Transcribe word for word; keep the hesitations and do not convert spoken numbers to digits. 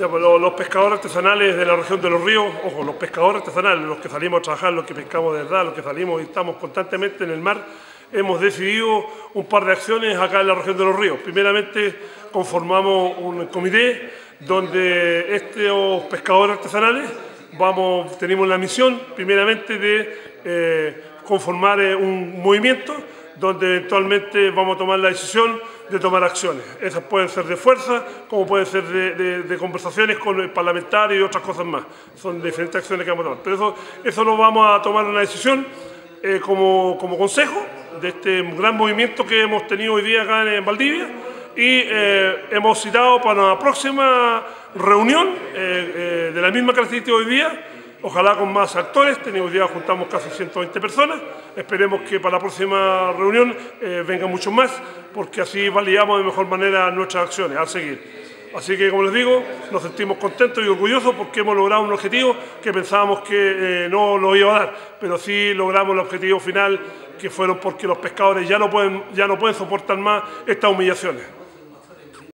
Ya, pues, los, los pescadores artesanales de la región de los ríos, ojo, los pescadores artesanales, los que salimos a trabajar, los que pescamos de verdad, los que salimos y estamos constantemente en el mar, hemos decidido un par de acciones acá en la región de los ríos. Primeramente, conformamos un comité donde estos pescadores artesanales vamos, tenemos la misión, primeramente, de eh, conformar eh, un movimiento donde eventualmente vamos a tomar la decisión de tomar acciones. Esas pueden ser de fuerza, como pueden ser de, de, de conversaciones con el parlamentario y otras cosas más. Son diferentes acciones que vamos a tomar. Pero eso, eso lo vamos a tomar una decisión eh, como, como consejo de este gran movimiento que hemos tenido hoy día acá en Valdivia y eh, hemos citado para la próxima reunión eh, eh, de la misma característica hoy día, ojalá con más actores. Hoy día juntamos casi ciento veinte personas, esperemos que para la próxima reunión eh, vengan muchos más, porque así validamos de mejor manera nuestras acciones a seguir. Así que, como les digo, nos sentimos contentos y orgullosos porque hemos logrado un objetivo que pensábamos que eh, no lo iba a dar, pero sí logramos el objetivo final, que fueron porque los pescadores ya no pueden, ya no pueden soportar más estas humillaciones.